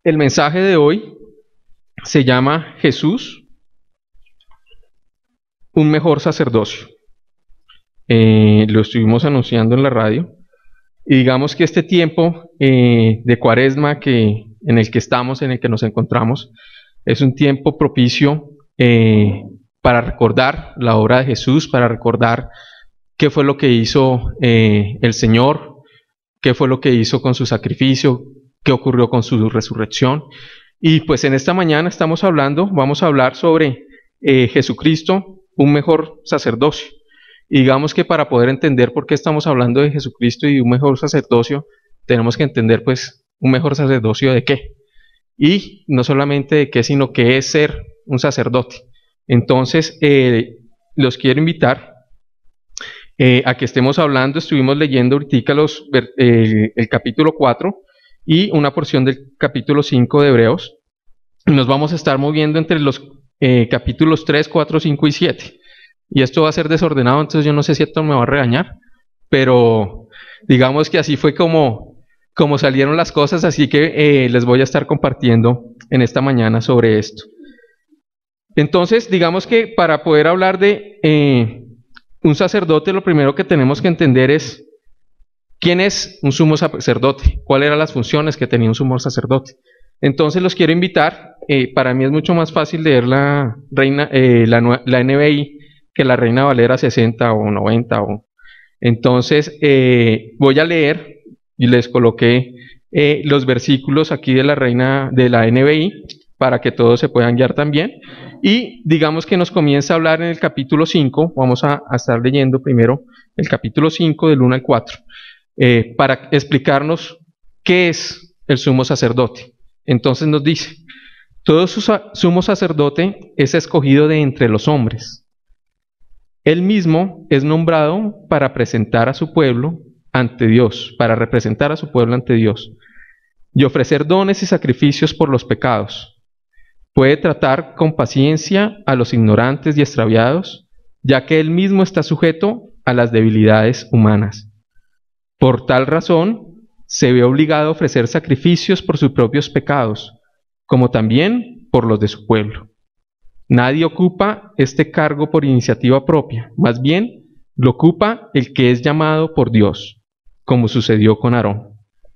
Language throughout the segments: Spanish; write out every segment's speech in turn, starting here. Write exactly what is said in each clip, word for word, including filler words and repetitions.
El mensaje de hoy se llama Jesús, un mejor sacerdocio. Eh, lo estuvimos anunciando en la radio. Y digamos que este tiempo eh, de Cuaresma que, en el que estamos, en el que nos encontramos, es un tiempo propicio eh, para recordar la obra de Jesús, para recordar qué fue lo que hizo eh, el Señor, qué fue lo que hizo con su sacrificio, qué ocurrió con su resurrección. Y pues en esta mañana estamos hablando, vamos a hablar sobre eh, Jesucristo, un mejor sacerdocio. Y digamos que para poder entender por qué estamos hablando de Jesucristo y un mejor sacerdocio, tenemos que entender pues un mejor sacerdocio de qué. Y no solamente de qué, sino qué es ser un sacerdote. Entonces, eh, los quiero invitar eh, a que estemos hablando. Estuvimos leyendo ahorita los, eh, el capítulo cuatro y una porción del capítulo cinco de Hebreos. Nos vamos a estar moviendo entre los eh, capítulos tres, cuatro, cinco y siete. Y esto va a ser desordenado, entonces yo no sé si esto me va a regañar, pero digamos que así fue como, como salieron las cosas, así que eh, les voy a estar compartiendo en esta mañana sobre esto. Entonces, digamos que para poder hablar de eh, un sacerdote, lo primero que tenemos que entender es quién es un sumo sacerdote, cuáles eran las funciones que tenía un sumo sacerdote. Entonces los quiero invitar, eh, para mí es mucho más fácil leer la, reina, eh, la, la N B I, que la Reina Valera sesenta o noventa. O... Entonces eh, voy a leer y les coloqué eh, los versículos aquí de la Reina de la N B I para que todos se puedan guiar también. Y digamos que nos comienza a hablar en el capítulo cinco, vamos a, a estar leyendo primero el capítulo cinco del uno al cuatro, eh, para explicarnos qué es el sumo sacerdote. Entonces nos dice, todo su sumo sacerdote es escogido de entre los hombres. Él mismo es nombrado para presentar a su pueblo ante Dios, para representar a su pueblo ante Dios, y ofrecer dones y sacrificios por los pecados. Puede tratar con paciencia a los ignorantes y extraviados, ya que él mismo está sujeto a las debilidades humanas. Por tal razón, se ve obligado a ofrecer sacrificios por sus propios pecados, como también por los de su pueblo. Nadie ocupa este cargo por iniciativa propia, más bien lo ocupa el que es llamado por Dios, como sucedió con Aarón.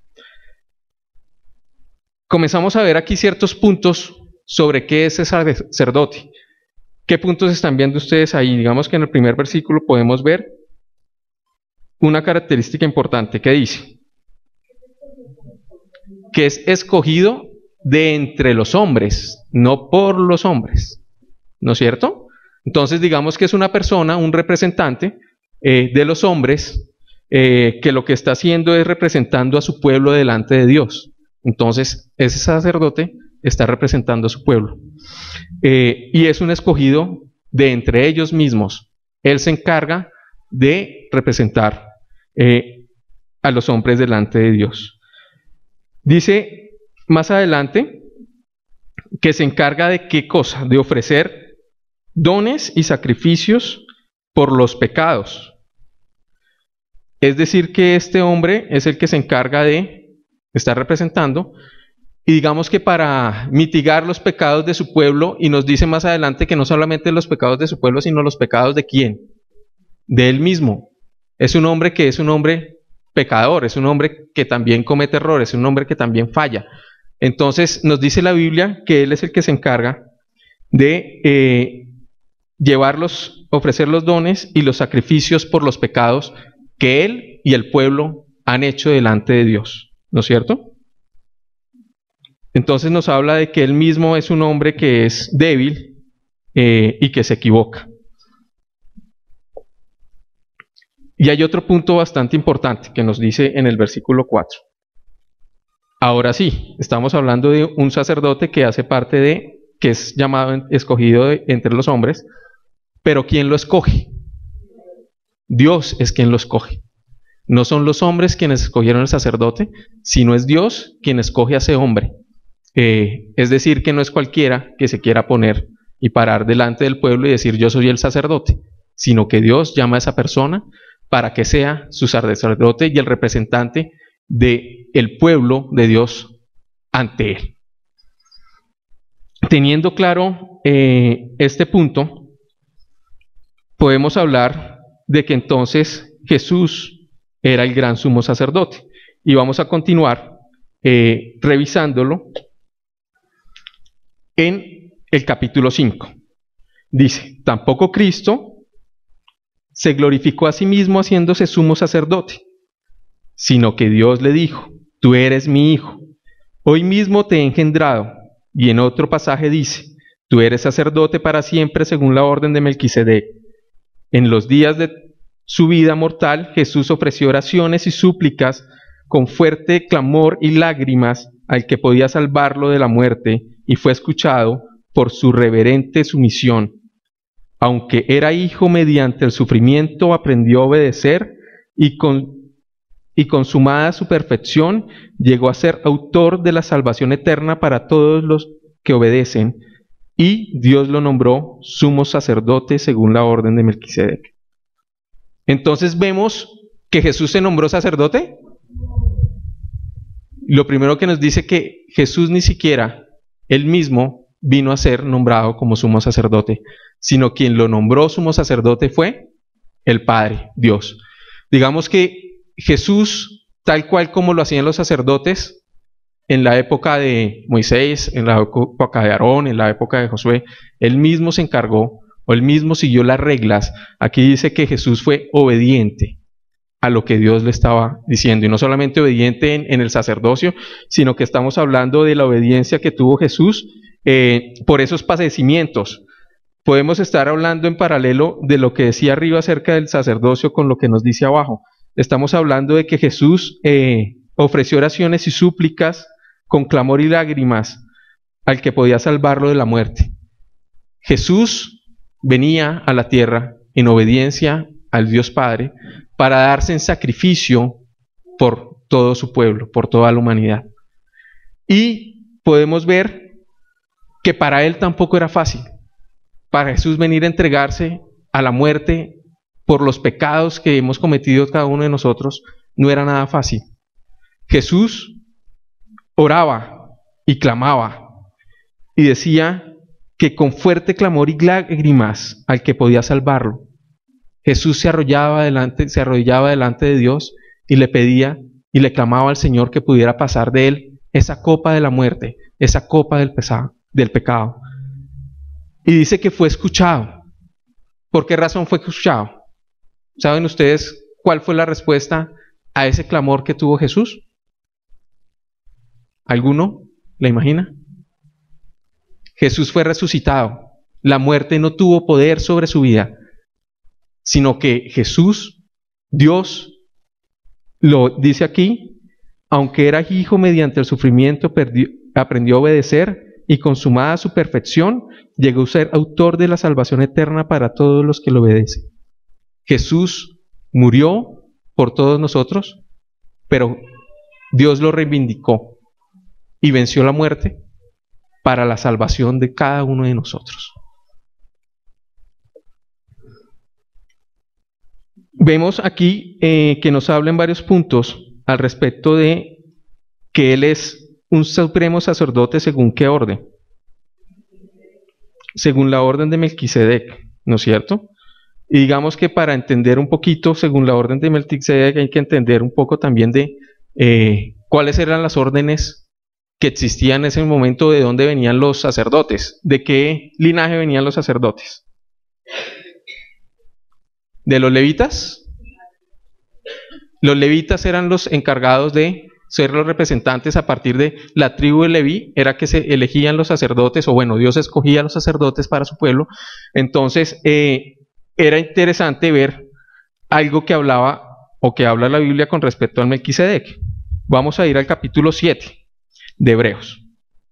Comenzamos a ver aquí ciertos puntos sobre qué es ese sacerdote. ¿Qué puntos están viendo ustedes ahí? Digamos que en el primer versículo podemos ver una característica importante que dice que es escogido de entre los hombres, no por los hombres. ¿No es cierto? Entonces digamos que es una persona, un representante eh, de los hombres, eh, que lo que está haciendo es representando a su pueblo delante de Dios. Entonces ese sacerdote está representando a su pueblo. Eh, y es un escogido de entre ellos mismos. Él se encarga de representar eh, a los hombres delante de Dios. Dice más adelante que se encarga de qué cosa, de ofrecer dones y sacrificios por los pecados. Es decir, que este hombre es el que se encarga de estar representando, y digamos que para mitigar los pecados de su pueblo, y nos dice más adelante que no solamente los pecados de su pueblo, sino los pecados de quién, de él mismo. Es un hombre que es un hombre pecador, es un hombre que también comete errores, es un hombre que también falla. Entonces nos dice la Biblia que él es el que se encarga de eh, llevarlos, ofrecer los dones y los sacrificios por los pecados que él y el pueblo han hecho delante de Dios, ¿no es cierto? Entonces nos habla de que él mismo es un hombre que es débil eh, y que se equivoca. Y hay otro punto bastante importante que nos dice en el versículo cuatro. Ahora sí, estamos hablando de un sacerdote que hace parte de, que es llamado, escogido de, entre los hombres, pero ¿quién lo escoge? Dios es quien lo escoge. No son los hombres quienes escogieron el sacerdote, sino es Dios quien escoge a ese hombre. Eh, es decir, que no es cualquiera que se quiera poner y parar delante del pueblo y decir yo soy el sacerdote, sino que Dios llama a esa persona para que sea su sacerdote y el representante del pueblo de Dios ante él. teniendo claro eh, este punto, podemos hablar de que entonces Jesús era el gran sumo sacerdote. Y vamos a continuar eh, revisándolo en el capítulo cinco. Dice, tampoco Cristo se glorificó a sí mismo haciéndose sumo sacerdote, sino que Dios le dijo, tú eres mi hijo, hoy mismo te he engendrado. Y en otro pasaje dice, tú eres sacerdote para siempre según la orden de Melquisedec. En los días de su vida mortal, Jesús ofreció oraciones y súplicas con fuerte clamor y lágrimas al que podía salvarlo de la muerte, y fue escuchado por su reverente sumisión. Aunque era hijo, mediante el sufrimiento aprendió a obedecer, y con, y consumada su perfección, llegó a ser autor de la salvación eterna para todos los que obedecen, y Dios lo nombró sumo sacerdote según la orden de Melquisedec. Entonces vemos que Jesús se nombró sacerdote. Lo primero que nos dice que Jesús ni siquiera él mismo vino a ser nombrado como sumo sacerdote, sino quien lo nombró sumo sacerdote fue el Padre, Dios. Digamos que Jesús, tal cual como lo hacían los sacerdotes en la época de Moisés, en la época de Aarón, en la época de Josué, él mismo se encargó, o él mismo siguió las reglas. Aquí dice que Jesús fue obediente a lo que Dios le estaba diciendo, y no solamente obediente en, en el sacerdocio, sino que estamos hablando de la obediencia que tuvo Jesús eh, por esos padecimientos. Podemos estar hablando en paralelo de lo que decía arriba acerca del sacerdocio con lo que nos dice abajo. Estamos hablando de que Jesús eh, ofreció oraciones y súplicas con clamor y lágrimas al que podía salvarlo de la muerte. Jesús venía a la tierra en obediencia al Dios Padre para darse en sacrificio por todo su pueblo, por toda la humanidad. Y podemos ver que para él tampoco era fácil. Para Jesús venir a entregarse a la muerte por los pecados que hemos cometido cada uno de nosotros no era nada fácil. Jesús oraba y clamaba y decía que con fuerte clamor y lágrimas al que podía salvarlo. Jesús se arrodillaba delante, se arrodillaba delante de Dios y le pedía y le clamaba al Señor que pudiera pasar de él esa copa de la muerte, esa copa del, pesado, del pecado. Y dice que fue escuchado. ¿Por qué razón fue escuchado? ¿Saben ustedes cuál fue la respuesta a ese clamor que tuvo Jesús? ¿Alguno la imagina? Jesús fue resucitado. La muerte no tuvo poder sobre su vida, sino que Jesús, Dios, lo dice aquí, aunque era hijo, mediante el sufrimiento perdió, aprendió a obedecer, y consumada su perfección, llegó a ser autor de la salvación eterna para todos los que lo obedecen. Jesús murió por todos nosotros, pero Dios lo reivindicó y venció la muerte para la salvación de cada uno de nosotros. Vemos aquí eh, que nos habla en varios puntos al respecto de que Él es un supremo sacerdote según qué orden. Según la orden de Melquisedec, ¿no es cierto? Y digamos que para entender un poquito, según la orden de Melquisedec, hay que entender un poco también de eh, cuáles eran las órdenes que existían en ese momento, de dónde venían los sacerdotes, de qué linaje venían los sacerdotes. ¿De los levitas? Los levitas eran los encargados de ser los representantes. A partir de la tribu de Leví era que se elegían los sacerdotes, o bueno, Dios escogía a los sacerdotes para su pueblo. Entonces eh, era interesante ver algo que hablaba o que habla la Biblia con respecto al Melquisedec. Vamos a ir al capítulo siete de Hebreos.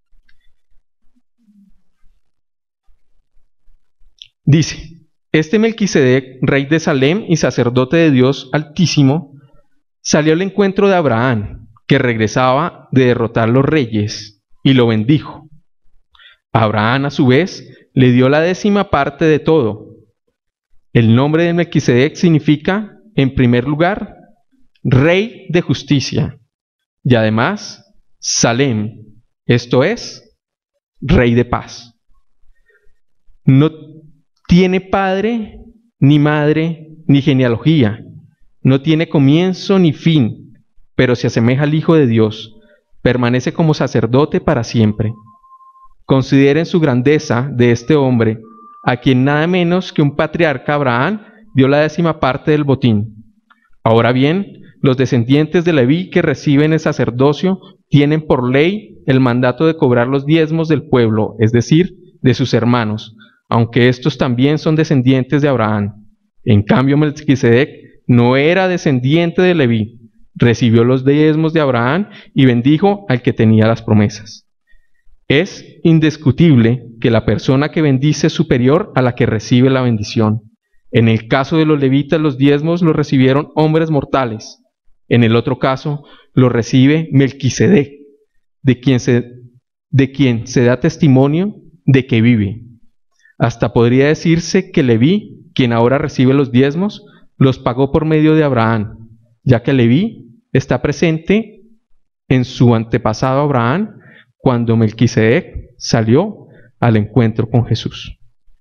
Dice: este Melquisedec, rey de Salem y sacerdote de Dios Altísimo, salió al encuentro de Abraham, que regresaba de derrotar los reyes, y lo bendijo. Abraham, a su vez, le dio la décima parte de todo. El nombre de Melquisedec significa, en primer lugar, rey de justicia, y además, Salem, esto es, rey de paz. No tiene padre, ni madre, ni genealogía. No tiene comienzo ni fin, pero se asemeja al Hijo de Dios. Permanece como sacerdote para siempre. Consideren su grandeza de este hombre, a quien nada menos que un patriarca Abraham dio la décima parte del botín. Ahora bien, los descendientes de Leví que reciben el sacerdocio tienen por ley el mandato de cobrar los diezmos del pueblo, es decir, de sus hermanos, aunque estos también son descendientes de Abraham. En cambio, Melquisedec no era descendiente de Leví, recibió los diezmos de Abraham y bendijo al que tenía las promesas. Es indiscutible que la persona que bendice es superior a la que recibe la bendición. En el caso de los levitas, los diezmos los recibieron hombres mortales. En el otro caso, los recibe Melquisedec, de quien se, de quien se da testimonio de que vive. Hasta podría decirse que Leví, quien ahora recibe los diezmos, los pagó por medio de Abraham, ya que Leví está presente en su antepasado Abraham cuando Melquisedec salió al encuentro con Jesús.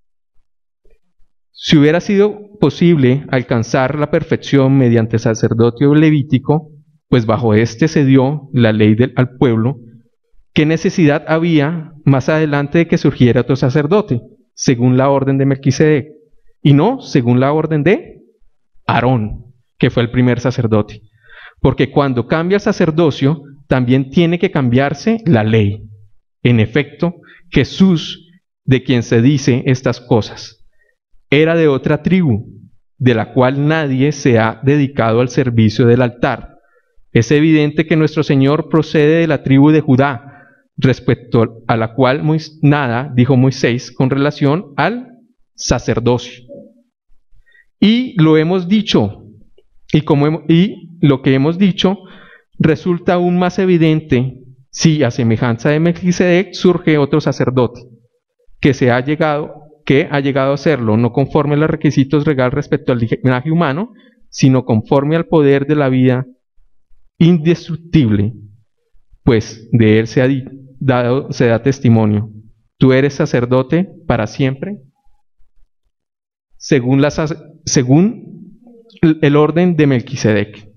Si hubiera sido posible alcanzar la perfección mediante sacerdocio levítico, pues bajo este se dio la ley del, al pueblo, ¿qué necesidad había más adelante de que surgiera otro sacerdote, según la orden de Melquisedec, y no según la orden de Aarón, que fue el primer sacerdote? Porque cuando cambia el sacerdocio, también tiene que cambiarse la ley. En efecto, Jesús, de quien se dice estas cosas, era de otra tribu, de la cual nadie se ha dedicado al servicio del altar. Es evidente que nuestro Señor procede de la tribu de Judá, respecto a la cual nada dijo Moisés con relación al sacerdocio. Y lo hemos dicho, y, como hemos, y lo que hemos dicho resulta aún más evidente si a semejanza de Melquisedec surge otro sacerdote, que se ha llegado que ha llegado a hacerlo, no conforme a los requisitos legales respecto al linaje humano, sino conforme al poder de la vida indestructible, pues de él se, ha dado, se da testimonio. Tú eres sacerdote para siempre, según, la, según el orden de Melquisedec.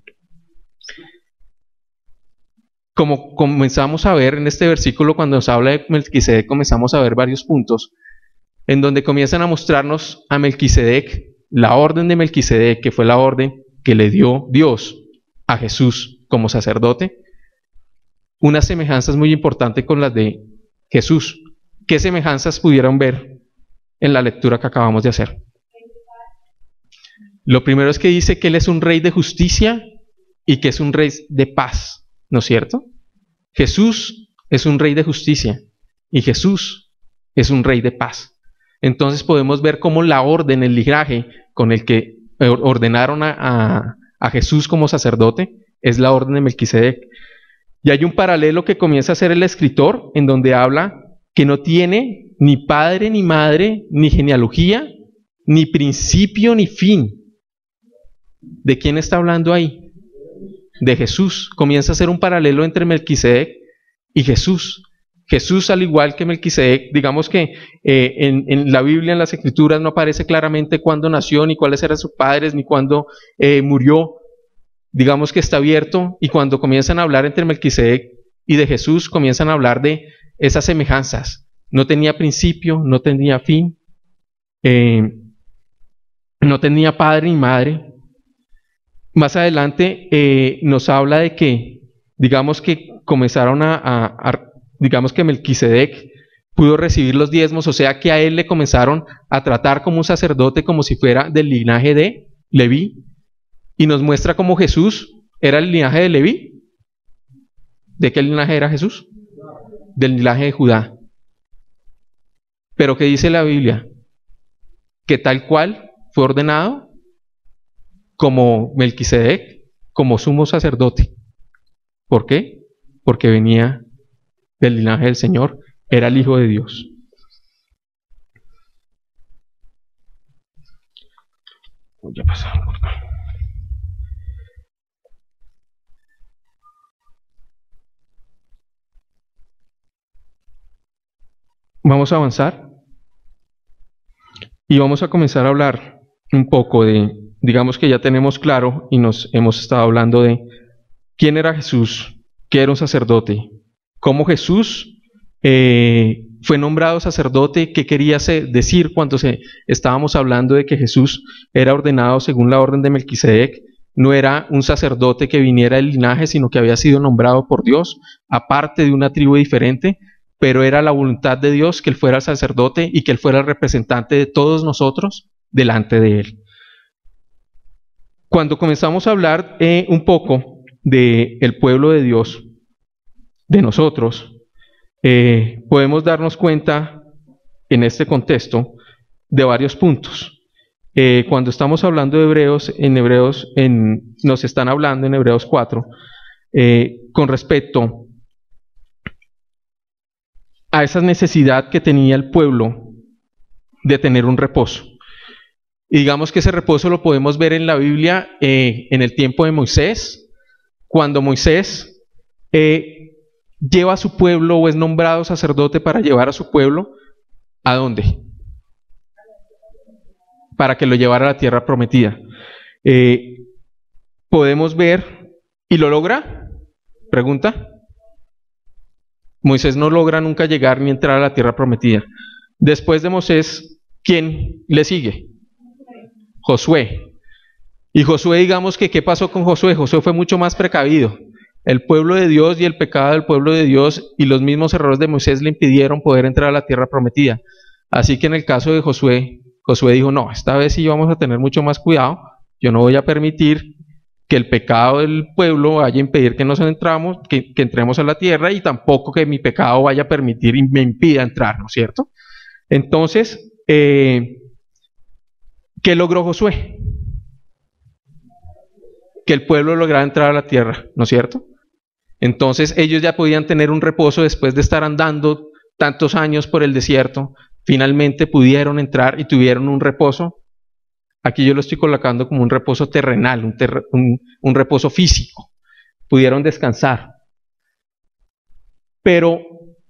Como comenzamos a ver en este versículo, cuando nos habla de Melquisedec, comenzamos a ver varios puntos en donde comienzan a mostrarnos a Melquisedec, la orden de Melquisedec, que fue la orden que le dio Dios a Jesús como sacerdote, unas semejanzas muy importantes con las de Jesús. ¿Qué semejanzas pudieron ver en la lectura que acabamos de hacer? Lo primero es que dice que Él es un rey de justicia y que es un rey de paz, ¿no es cierto? Jesús es un rey de justicia y Jesús es un rey de paz. Entonces podemos ver cómo la orden, el linaje con el que ordenaron a, a, a Jesús como sacerdote es la orden de Melquisedec. Y hay un paralelo que comienza a hacer el escritor en donde habla que no tiene ni padre ni madre, ni genealogía, ni principio ni fin. ¿De quién está hablando ahí? De Jesús. Comienza a hacer un paralelo entre Melquisedec y Jesús. Jesús, al igual que Melquisedec, digamos que eh, en, en la Biblia, en las Escrituras, no aparece claramente cuándo nació, ni cuáles eran sus padres, ni cuándo eh, murió. Digamos que está abierto, y cuando comienzan a hablar entre Melquisedec y de Jesús, comienzan a hablar de esas semejanzas. No tenía principio, no tenía fin, eh, no tenía padre ni madre. Más adelante eh, nos habla de que, digamos que comenzaron a, a, a digamos que Melquisedec pudo recibir los diezmos, o sea que a él le comenzaron a tratar como un sacerdote, como si fuera del linaje de Leví, y nos muestra cómo Jesús era el linaje de Leví. ¿De qué linaje era Jesús? Del linaje de Judá. Pero ¿qué dice la Biblia? Que tal cual fue ordenado como Melquisedec, como sumo sacerdote. ¿Por qué? Porque venía del linaje del Señor, era el Hijo de Dios. Ya pasaron. vamos a avanzar y vamos a comenzar a hablar un poco de, digamos que ya tenemos claro y nos hemos estado hablando de quién era Jesús, qué era un sacerdote, cómo Jesús eh, fue nombrado sacerdote, qué quería decir cuando se, estábamos hablando de que Jesús era ordenado según la orden de Melquisedec. No era un sacerdote que viniera del linaje, sino que había sido nombrado por Dios, aparte de una tribu diferente, pero era la voluntad de Dios que él fuera sacerdote y que él fuera el representante de todos nosotros delante de él. Cuando comenzamos a hablar eh, un poco del pueblo de Dios, de nosotros, eh, podemos darnos cuenta en este contexto de varios puntos. Eh, cuando estamos hablando de Hebreos, en Hebreos en, nos están hablando en Hebreos cuatro, eh, con respecto a esa necesidad que tenía el pueblo de tener un reposo. Y digamos que ese reposo lo podemos ver en la Biblia eh, en el tiempo de Moisés, cuando Moisés eh, lleva a su pueblo o es nombrado sacerdote para llevar a su pueblo, ¿a dónde? Para que lo llevara a la tierra prometida. Eh, podemos ver, ¿y lo logra? Pregunta. Moisés no logra nunca llegar ni entrar a la tierra prometida. Después de Moisés, ¿quién le sigue? Josué. Y Josué, digamos que ¿qué pasó con Josué? Josué fue mucho más precavido. El pueblo de Dios y el pecado del pueblo de Dios y los mismos errores de Moisés le impidieron poder entrar a la tierra prometida. Así que en el caso de Josué, Josué dijo, no, esta vez sí vamos a tener mucho más cuidado, yo no voy a permitir que el pecado del pueblo vaya a impedir que nos entramos, que, que entremos a la tierra y tampoco que mi pecado vaya a permitir y me impida entrar, ¿no es cierto? Entonces, eh, ¿qué logró Josué? Que el pueblo lograra entrar a la tierra, ¿no es cierto? Entonces ellos ya podían tener un reposo después de estar andando tantos años por el desierto. Finalmente pudieron entrar y tuvieron un reposo. Aquí yo lo estoy colocando como un reposo terrenal, un, ter un, un reposo físico. Pudieron descansar. Pero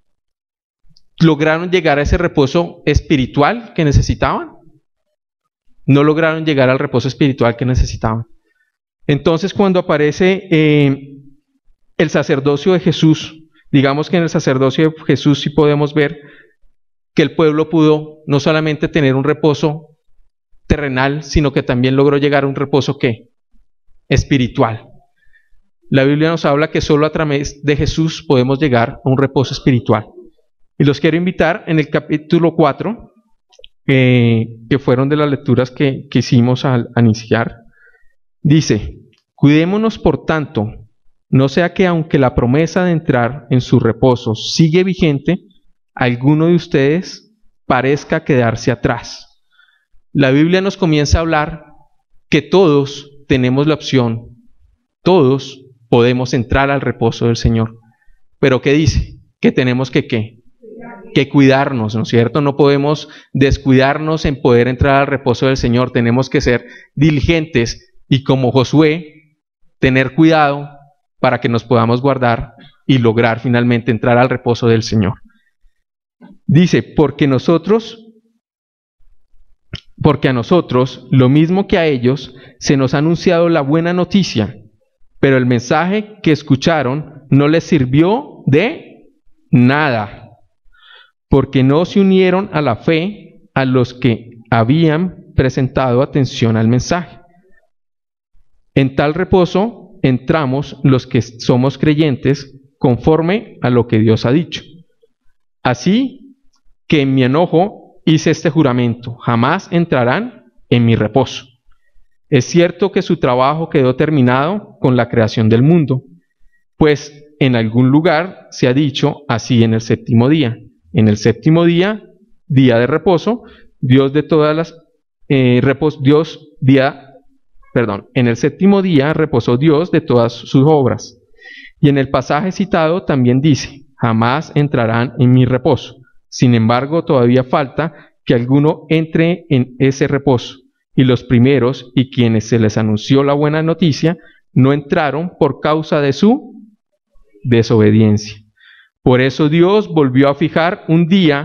¿lograron llegar a ese reposo espiritual que necesitaban? No lograron llegar al reposo espiritual que necesitaban. Entonces cuando aparece eh, el sacerdocio de Jesús, digamos que en el sacerdocio de Jesús sí podemos ver que el pueblo pudo no solamente tener un reposo terrenal, sino que también logró llegar a un reposo ¿qué? Espiritual. La Biblia nos habla que solo a través de Jesús podemos llegar a un reposo espiritual. Y los quiero invitar en el capítulo cuatro, eh, que fueron de las lecturas que, que hicimos al, al iniciar. Dice, cuidémonos por tanto, no sea que aunque la promesa de entrar en su reposo sigue vigente, alguno de ustedes parezca quedarse atrás. La Biblia nos comienza a hablar que todos tenemos la opción, todos podemos entrar al reposo del Señor. Pero ¿qué dice? Que tenemos que ¿qué? Que cuidarnos, ¿no es cierto? No podemos descuidarnos en poder entrar al reposo del Señor. Tenemos que ser diligentes y como Josué, tener cuidado para que nos podamos guardar y lograr finalmente entrar al reposo del Señor. Dice, porque nosotros, porque a nosotros, lo mismo que a ellos, se nos ha anunciado la buena noticia, pero el mensaje que escucharon no les sirvió de nada, porque no se unieron a la fe a los que habían prestado atención al mensaje. En tal reposo entramos los que somos creyentes conforme a lo que Dios ha dicho. Así que en mi enojo hice este juramento, jamás entrarán en mi reposo. Es cierto que su trabajo quedó terminado con la creación del mundo, pues en algún lugar se ha dicho así en el séptimo día. En el séptimo día, día de reposo, Dios de todas las eh, repos, Dios día Perdón, en el séptimo día reposó Dios de todas sus obras. Y en el pasaje citado también dice, jamás entrarán en mi reposo. Sin embargo, todavía falta que alguno entre en ese reposo. Y los primeros y quienes se les anunció la buena noticia, no entraron por causa de su desobediencia. Por eso Dios volvió a fijar un día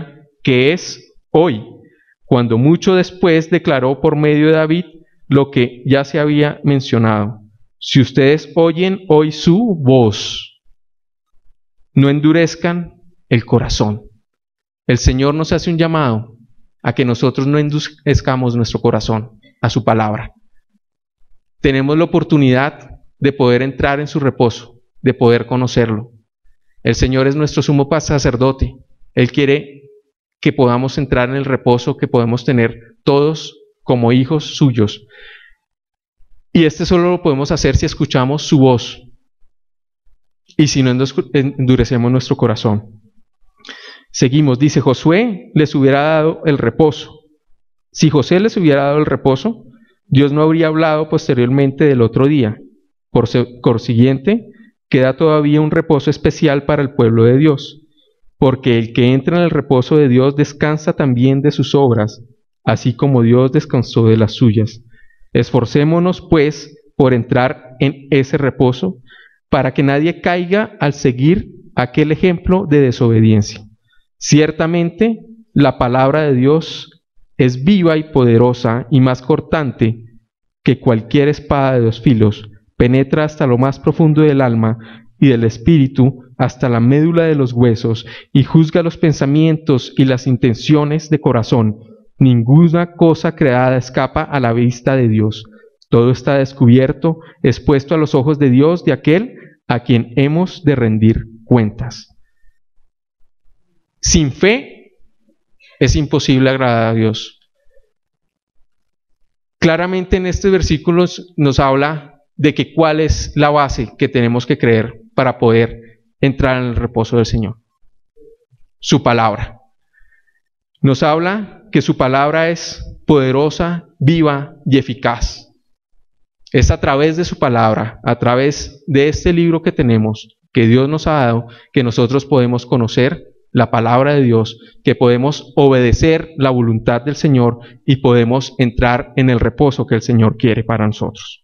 que es hoy, cuando mucho después declaró por medio de David lo que ya se había mencionado. Si ustedes oyen hoy su voz, no endurezcan el corazón. El Señor nos hace un llamado a que nosotros no endurezcamos nuestro corazón a su palabra. Tenemos la oportunidad de poder entrar en su reposo, de poder conocerlo. El Señor es nuestro sumo sacerdote. Él quiere que podamos entrar en el reposo que podemos tener todos como hijos suyos. Y este solo lo podemos hacer si escuchamos su voz y si no endurecemos nuestro corazón. Seguimos, dice, Josué les hubiera dado el reposo. Si José les hubiera dado el reposo, Dios no habría hablado posteriormente del otro día. Por consiguiente, queda todavía un reposo especial para el pueblo de Dios, porque el que entra en el reposo de Dios descansa también de sus obras, así como Dios descansó de las suyas. Esforcémonos, pues, por entrar en ese reposo, para que nadie caiga al seguir aquel ejemplo de desobediencia. Ciertamente, la palabra de Dios es viva y poderosa y más cortante que cualquier espada de dos filos, penetra hasta lo más profundo del alma y del espíritu, hasta la médula de los huesos, y juzga los pensamientos y las intenciones de corazón. Ninguna cosa creada escapa a la vista de Dios. Todo está descubierto, expuesto a los ojos de Dios, de aquel a quien hemos de rendir cuentas. Sin fe es imposible agradar a Dios. Claramente en estos versículos nos habla de que cuál es la base que tenemos que creer para poder entrar en el reposo del Señor. Su palabra. Nos habla que su palabra es poderosa, viva y eficaz. Es a través de su palabra, a través de este libro que tenemos, que Dios nos ha dado, que nosotros podemos conocer la palabra de Dios, que podemos obedecer la voluntad del Señor y podemos entrar en el reposo que el Señor quiere para nosotros.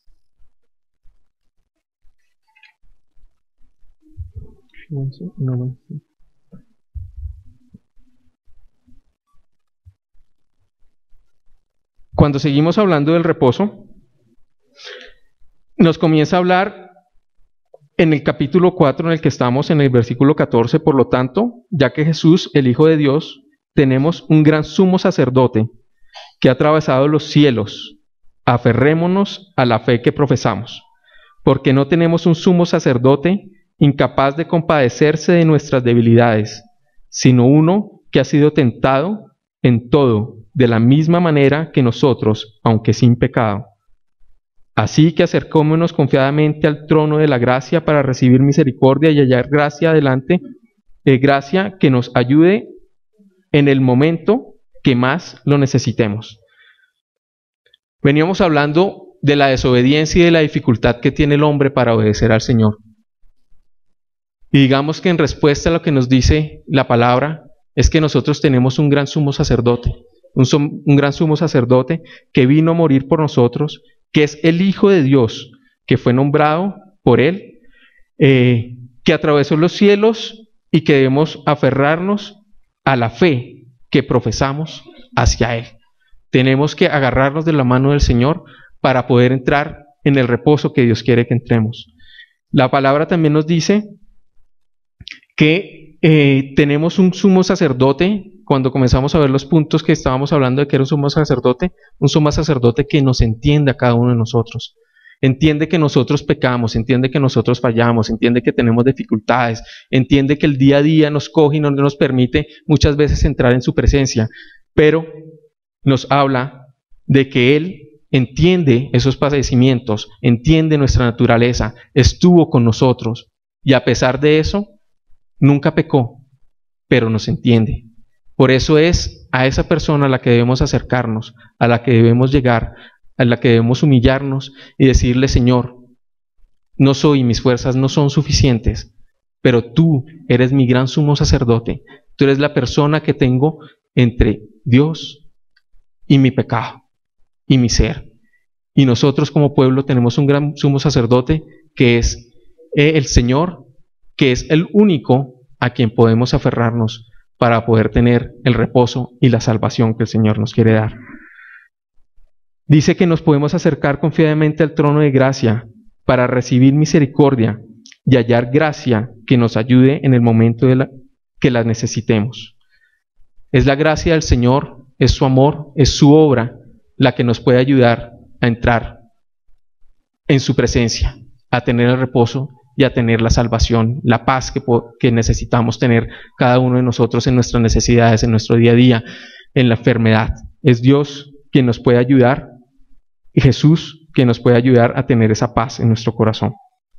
Cuando seguimos hablando del reposo, nos comienza a hablar en el capítulo cuatro en el que estamos, en el versículo catorce, por lo tanto, ya que Jesús, el Hijo de Dios, tenemos un gran sumo sacerdote que ha atravesado los cielos, aferrémonos a la fe que profesamos, porque no tenemos un sumo sacerdote incapaz de compadecerse de nuestras debilidades, sino uno que ha sido tentado en todo, de la misma manera que nosotros, aunque sin pecado. Así que acercémonos confiadamente al trono de la gracia para recibir misericordia y hallar gracia adelante, eh, gracia que nos ayude en el momento que más lo necesitemos. Veníamos hablando de la desobediencia y de la dificultad que tiene el hombre para obedecer al Señor. Y digamos que en respuesta a lo que nos dice la palabra, es que nosotros tenemos un gran sumo sacerdote, un, un gran sumo sacerdote que vino a morir por nosotros, que es el Hijo de Dios, que fue nombrado por Él, eh, que atravesó los cielos y que debemos aferrarnos a la fe que profesamos hacia Él. Tenemos que agarrarnos de la mano del Señor para poder entrar en el reposo que Dios quiere que entremos. La palabra también nos dice que eh, tenemos un sumo sacerdote. Cuando comenzamos a ver los puntos que estábamos hablando de que era un sumo sacerdote, un sumo sacerdote que nos entiende a cada uno de nosotros. Entiende que nosotros pecamos, entiende que nosotros fallamos, entiende que tenemos dificultades, entiende que el día a día nos coge y no nos permite muchas veces entrar en su presencia, pero nos habla de que Él entiende esos padecimientos, entiende nuestra naturaleza, estuvo con nosotros y a pesar de eso, nunca pecó, pero nos entiende. Por eso es a esa persona a la que debemos acercarnos, a la que debemos llegar, a la que debemos humillarnos y decirle: Señor, no soy, mis fuerzas no son suficientes, pero tú eres mi gran sumo sacerdote. Tú eres la persona que tengo entre Dios y mi pecado y mi ser. Y nosotros como pueblo tenemos un gran sumo sacerdote que es el Señor, que es el único a quien podemos aferrarnos para poder tener el reposo y la salvación que el Señor nos quiere dar. Dice que nos podemos acercar confiadamente al trono de gracia para recibir misericordia y hallar gracia que nos ayude en el momento de la, que la necesitemos. Es la gracia del Señor, es su amor, es su obra la que nos puede ayudar a entrar en su presencia, a tener el reposo y a tener la salvación, la paz que, que necesitamos tener cada uno de nosotros en nuestras necesidades, en nuestro día a día, en la enfermedad. Es Dios quien nos puede ayudar y Jesús quien nos puede ayudar a tener esa paz en nuestro corazón.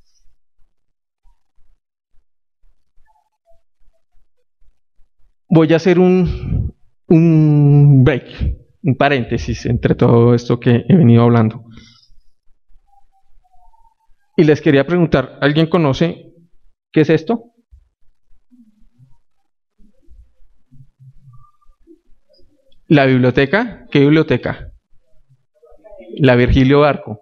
Voy a hacer un, un break, un paréntesis entre todo esto que he venido hablando. Y les quería preguntar, ¿alguien conoce qué es esto? ¿La biblioteca? ¿Qué biblioteca? La Virgilio Barco.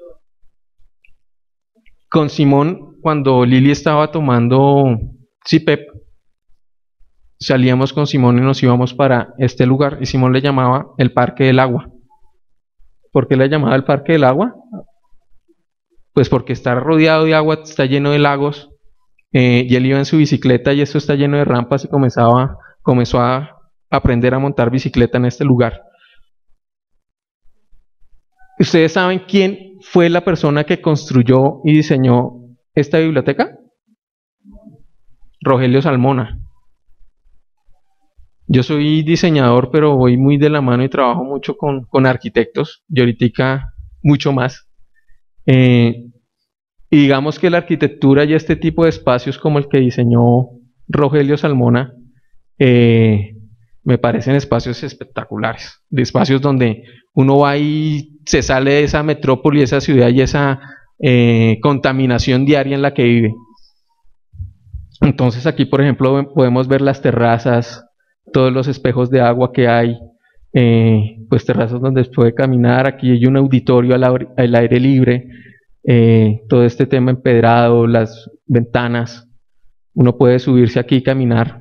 Con Simón, cuando Lili estaba tomando C I P E P, salíamos con Simón y nos íbamos para este lugar, y Simón le llamaba el Parque del Agua. ¿Por qué le llamaba el Parque del Agua? Pues porque está rodeado de agua, está lleno de lagos, eh, y él iba en su bicicleta y esto está lleno de rampas y comenzaba, comenzó a aprender a montar bicicleta en este lugar. ¿Ustedes saben quién fue la persona que construyó y diseñó esta biblioteca? Rogelio Salmona. Yo soy diseñador, pero voy muy de la mano y trabajo mucho con, con arquitectos, y ahorita mucho más. Eh, y digamos que la arquitectura y este tipo de espacios como el que diseñó Rogelio Salmona eh, me parecen espacios espectaculares, de espacios donde uno va y se sale de esa metrópoli, esa ciudad y esa eh, contaminación diaria en la que vive. Entonces aquí, por ejemplo, podemos ver las terrazas, todos los espejos de agua que hay, eh, pues terrazas donde se puede caminar. Aquí hay un auditorio al, al aire libre, eh, todo este tema empedrado, las ventanas, uno puede subirse aquí y caminar.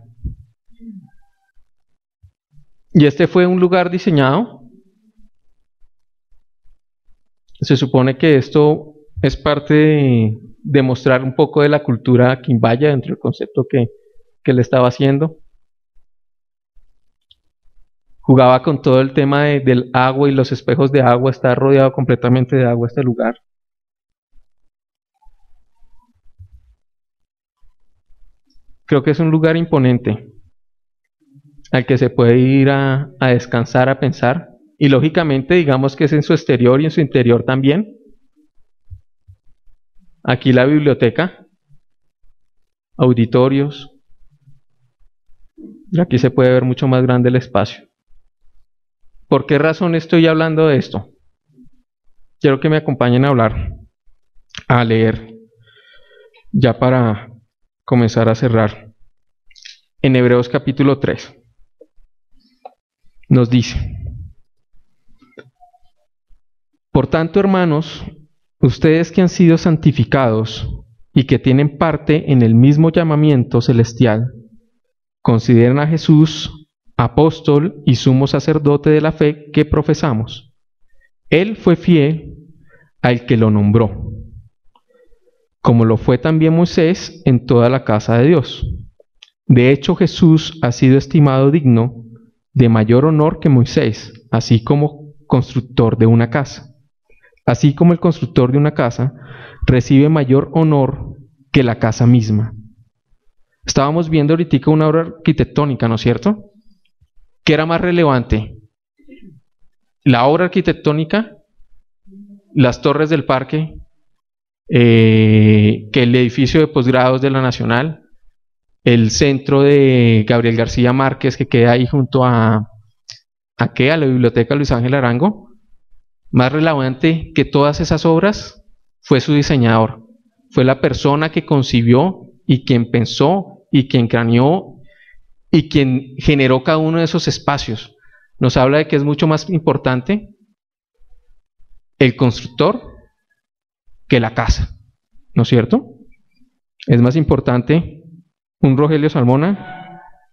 Y este fue un lugar diseñado. Se supone que esto es parte de, de mostrar un poco de la cultura quimbaya dentro del concepto que, que le estaba haciendo. Jugaba con todo el tema de, del agua y los espejos de agua, está rodeado completamente de agua este lugar. Creo que es un lugar imponente al que se puede ir a, a descansar, a pensar, y lógicamente digamos que es en su exterior y en su interior también. Aquí la biblioteca, auditorios, y aquí se puede ver mucho más grande el espacio. ¿Por qué razón estoy hablando de esto? Quiero que me acompañen a hablar, a leer, ya para comenzar a cerrar. En Hebreos capítulo tres nos dice: por tanto, hermanos, ustedes que han sido santificados y que tienen parte en el mismo llamamiento celestial, consideren a Jesús apóstol y sumo sacerdote de la fe que profesamos. Él fue fiel al que lo nombró, como lo fue también Moisés en toda la casa de Dios. De hecho, Jesús ha sido estimado digno de mayor honor que Moisés, así como constructor de una casa. Así como el constructor de una casa recibe mayor honor que la casa misma. Estábamos viendo ahorita una obra arquitectónica, ¿no es cierto? ¿Qué era más relevante? La obra arquitectónica, las torres del parque, eh, que el edificio de posgrados de la Nacional, el centro de Gabriel García Márquez que queda ahí junto a, ¿a qué? A la biblioteca Luis Ángel Arango. Más relevante que todas esas obras fue su diseñador. Fue la persona que concibió y quien pensó y quien craneó y quien generó cada uno de esos espacios. Nos habla de que es mucho más importante el constructor que la casa, ¿no es cierto? Es más importante un Rogelio Salmona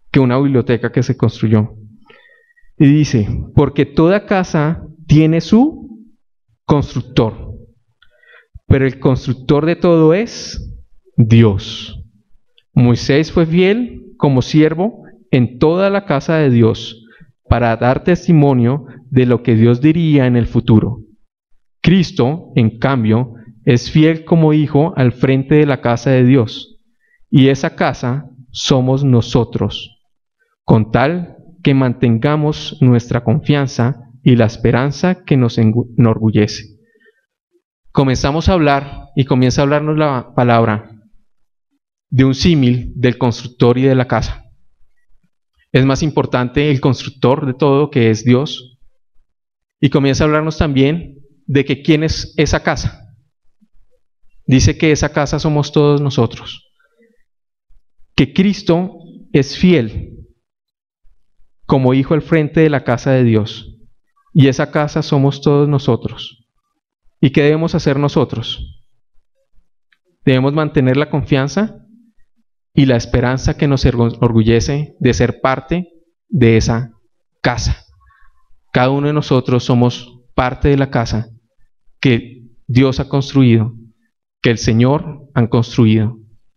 que una biblioteca que se construyó. Y dice, porque toda casa tiene su constructor, pero el constructor de todo es Dios. Moisés fue fiel como siervo en toda la casa de Dios para dar testimonio de lo que Dios diría en el futuro. Cristo, en cambio, es fiel como hijo al frente de la casa de Dios, y esa casa somos nosotros, con tal que mantengamos nuestra confianza y la esperanza que nos enorgullece. Comenzamos a hablar, y comienza a hablarnos la palabra de un símil del constructor y de la casa. Es más importante el constructor de todo, que es Dios, y comienza a hablarnos también de que quién es esa casa. Dice que esa casa somos todos nosotros, que Cristo es fiel como hijo al frente de la casa de Dios, y esa casa somos todos nosotros. ¿Y qué debemos hacer nosotros? Debemos mantener la confianza y la esperanza que nos orgullece de ser parte de esa casa. Cada uno de nosotros somos parte de la casa que Dios ha construido, que el Señor ha construido.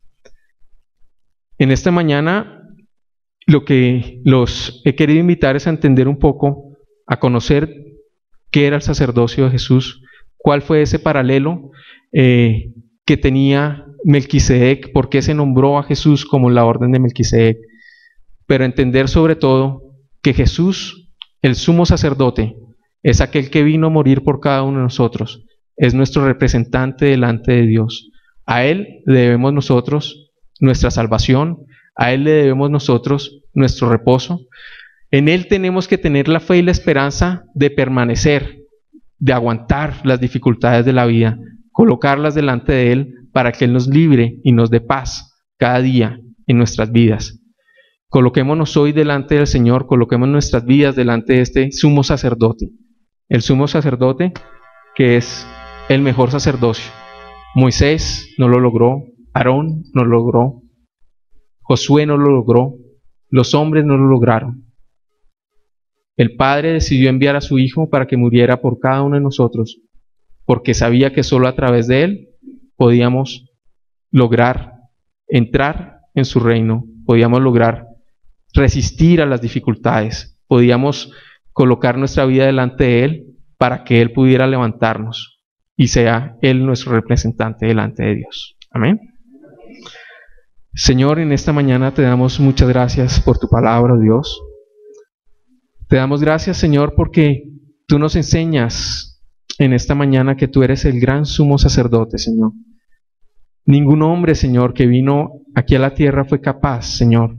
En esta mañana lo que los he querido invitar es a entender un poco, a conocer qué era el sacerdocio de Jesús, cuál fue ese paralelo eh, que tenía Melquisedec, por qué se nombró a Jesús como la orden de Melquisedec, pero entender sobre todo que Jesús, el sumo sacerdote, es aquel que vino a morir por cada uno de nosotros, es nuestro representante delante de Dios. A Él le debemos nosotros nuestra salvación, a Él le debemos nosotros nuestro reposo. En Él tenemos que tener la fe y la esperanza de permanecer, de aguantar las dificultades de la vida, colocarlas delante de Él para que Él nos libre y nos dé paz cada día en nuestras vidas. Coloquémonos hoy delante del Señor, coloquemos nuestras vidas delante de este sumo sacerdote. El sumo sacerdote que es el mejor sacerdocio. Moisés no lo logró, Aarón no lo logró, Josué no lo logró, los hombres no lo lograron. El Padre decidió enviar a su Hijo para que muriera por cada uno de nosotros, porque sabía que solo a través de Él podíamos lograr entrar en su reino, podíamos lograr resistir a las dificultades, podíamos colocar nuestra vida delante de Él para que Él pudiera levantarnos y sea Él nuestro representante delante de Dios. Amén. Señor, en esta mañana te damos muchas gracias por tu palabra, Dios. Te damos gracias, Señor, porque tú nos enseñas en esta mañana que tú eres el gran sumo sacerdote, Señor. Ningún hombre, Señor, que vino aquí a la tierra fue capaz, Señor,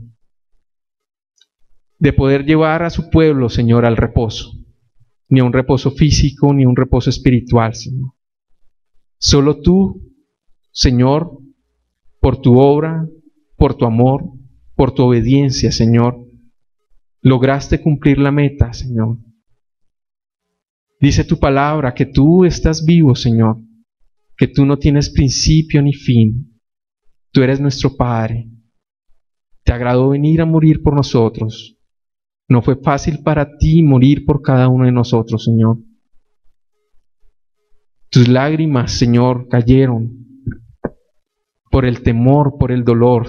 de poder llevar a su pueblo, Señor, al reposo. Ni a un reposo físico, ni a un reposo espiritual, Señor. Solo tú, Señor, por tu obra, por tu amor, por tu obediencia, Señor, lograste cumplir la meta, Señor. Dice tu palabra que tú estás vivo, Señor, que tú no tienes principio ni fin. Tú eres nuestro Padre. Te agradó venir a morir por nosotros. No fue fácil para ti morir por cada uno de nosotros, Señor. Tus lágrimas, Señor, cayeron por el temor, por el dolor,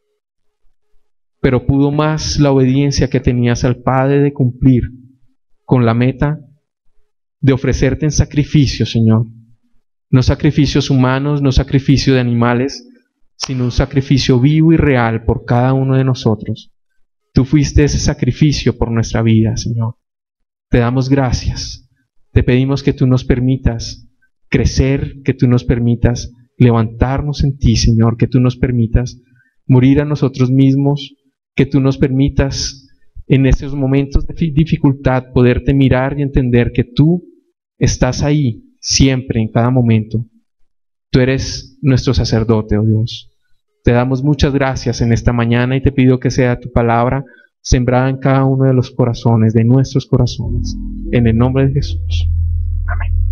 pero pudo más la obediencia que tenías al Padre de cumplir con la meta de ofrecerte en sacrificio, Señor. No sacrificios humanos, no sacrificio de animales, sino un sacrificio vivo y real por cada uno de nosotros. Tú fuiste ese sacrificio por nuestra vida, Señor. Te damos gracias. Te pedimos que tú nos permitas crecer, que tú nos permitas levantarnos en ti, Señor, que tú nos permitas morir a nosotros mismos, que tú nos permitas en esos momentos de dificultad poderte mirar y entender que tú estás ahí siempre, en cada momento. Tú eres nuestro sacerdote, oh Dios. Te damos muchas gracias en esta mañana y te pido que sea tu palabra sembrada en cada uno de los corazones, de nuestros corazones. En el nombre de Jesús. Amén.